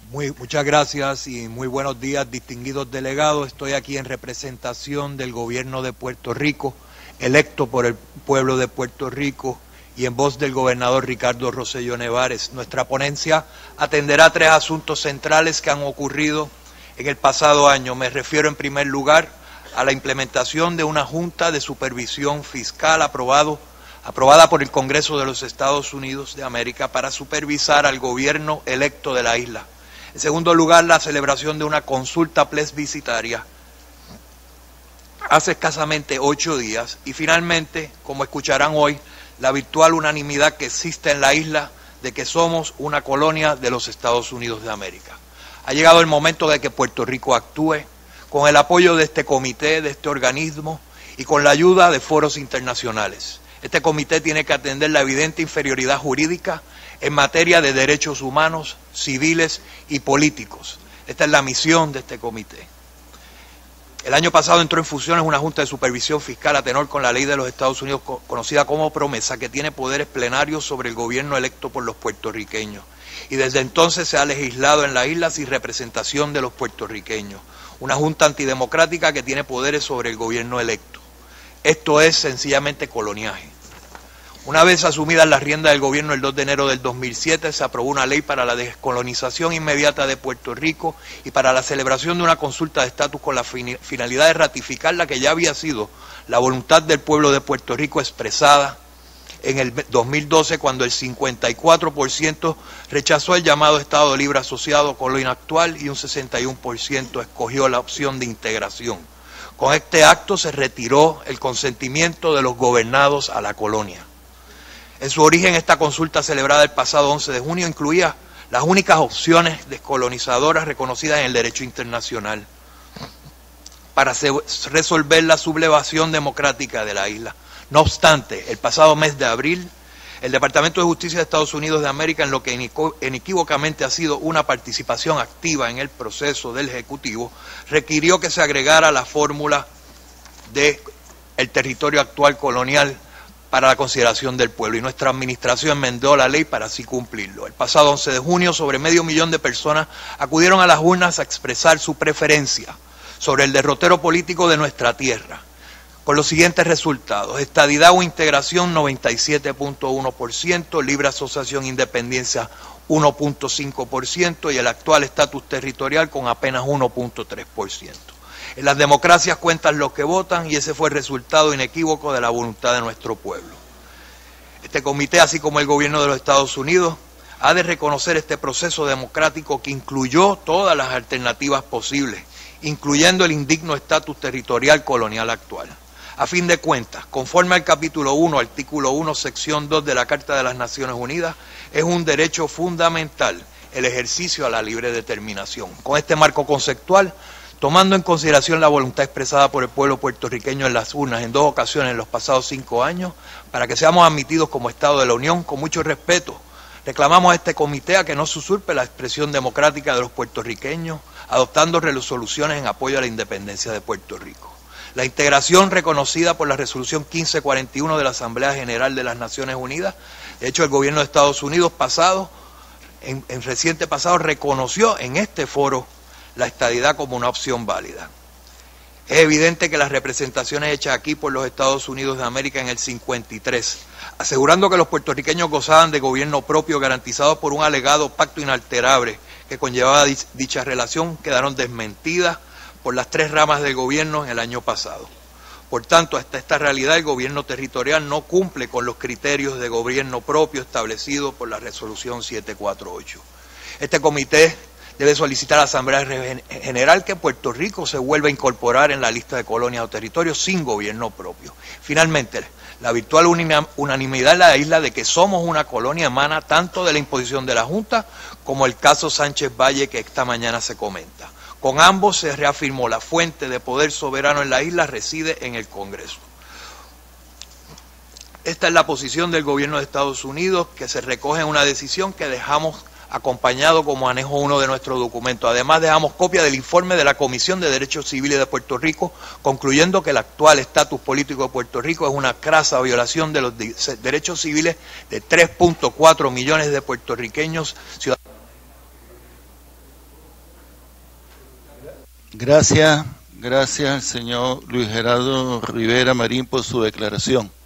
Muchas gracias y muy buenos días, distinguidos delegados. Estoy aquí en representación del gobierno de Puerto Rico, electo por el pueblo de Puerto Rico y en voz del gobernador Ricardo Rosselló Nevares. Nuestra ponencia atenderá tres asuntos centrales que han ocurrido en el pasado año. Me refiero en primer lugar a la implementación de una Junta de Supervisión Fiscal aprobada por el Congreso de los Estados Unidos de América para supervisar al gobierno electo de la isla. En segundo lugar, la celebración de una consulta plebiscitaria hace escasamente 8 días. Y finalmente, como escucharán hoy, la virtual unanimidad que existe en la isla de que somos una colonia de los Estados Unidos de América. Ha llegado el momento de que Puerto Rico actúe con el apoyo de este comité, de este organismo y con la ayuda de foros internacionales. Este comité tiene que atender la evidente inferioridad jurídica en materia de derechos humanos, civiles y políticos. Esta es la misión de este comité. El año pasado entró en funciones una Junta de Supervisión Fiscal a tenor con la ley de los Estados Unidos conocida como Promesa, que tiene poderes plenarios sobre el gobierno electo por los puertorriqueños. Y desde entonces se ha legislado en la isla sin representación de los puertorriqueños. Una Junta antidemocrática que tiene poderes sobre el gobierno electo. Esto es sencillamente coloniaje. Una vez asumidas las riendas del gobierno el 2 de enero del 2007, se aprobó una ley para la descolonización inmediata de Puerto Rico y para la celebración de una consulta de estatus con la finalidad de ratificar la que ya había sido la voluntad del pueblo de Puerto Rico expresada en el 2012, cuando el 54% rechazó el llamado Estado Libre Asociado colonia actual y un 61% escogió la opción de integración. Con este acto se retiró el consentimiento de los gobernados a la colonia. En su origen, esta consulta celebrada el pasado 11 de junio incluía las únicas opciones descolonizadoras reconocidas en el derecho internacional para resolver la sublevación democrática de la isla. No obstante, el pasado mes de abril, el Departamento de Justicia de Estados Unidos de América, en lo que inequívocamente ha sido una participación activa en el proceso del Ejecutivo, requirió que se agregara la fórmula de el territorio actual colonial para la consideración del pueblo, y nuestra administración enmendó la ley para así cumplirlo. El pasado 11 de junio, sobre 500,000 de personas acudieron a las urnas a expresar su preferencia sobre el derrotero político de nuestra tierra, con los siguientes resultados: estadidad o integración 97.1%, libre asociación e independencia 1.5% y el actual estatus territorial con apenas 1.3%. En las democracias cuentan los que votan y ese fue el resultado inequívoco de la voluntad de nuestro pueblo. Este comité, así como el gobierno de los Estados Unidos, ha de reconocer este proceso democrático que incluyó todas las alternativas posibles, incluyendo el indigno estatus territorial colonial actual. A fin de cuentas, conforme al capítulo 1, artículo 1, sección 2 de la Carta de las Naciones Unidas, es un derecho fundamental el ejercicio a la libre determinación. Con este marco conceptual, tomando en consideración la voluntad expresada por el pueblo puertorriqueño en las urnas en 2 ocasiones en los pasados 5 años, para que seamos admitidos como Estado de la Unión, con mucho respeto, reclamamos a este comité a que no se usurpe la expresión democrática de los puertorriqueños, adoptando resoluciones en apoyo a la independencia de Puerto Rico. La integración reconocida por la resolución 1541 de la Asamblea General de las Naciones Unidas, de hecho el gobierno de Estados Unidos en reciente pasado reconoció en este foro la estadidad como una opción válida. Es evidente que las representaciones hechas aquí por los Estados Unidos de América en el 53, asegurando que los puertorriqueños gozaban de gobierno propio garantizado por un alegado pacto inalterable que conllevaba dicha relación, quedaron desmentidas por las 3 ramas del gobierno en el año pasado. Por tanto, hasta esta realidad el gobierno territorial no cumple con los criterios de gobierno propio establecidos por la resolución 748. Este comité debe solicitar a la Asamblea General que Puerto Rico se vuelva a incorporar en la lista de colonias o territorios sin gobierno propio. Finalmente, la virtual unanimidad en la isla de que somos una colonia emana tanto de la imposición de la Junta como el caso Sánchez Valle que esta mañana se comenta. Con ambos se reafirmó la fuente de poder soberano en la isla reside en el Congreso. Esta es la posición del gobierno de Estados Unidos, que se recoge en una decisión que dejamos acompañado como anejo 1 de nuestro documento. Además, dejamos copia del informe de la Comisión de Derechos Civiles de Puerto Rico, concluyendo que el actual estatus político de Puerto Rico es una crasa violación de los derechos civiles de 3.4 millones de puertorriqueños ciudadanos Gracias al señor Luis Gerardo Rivera Marín por su declaración.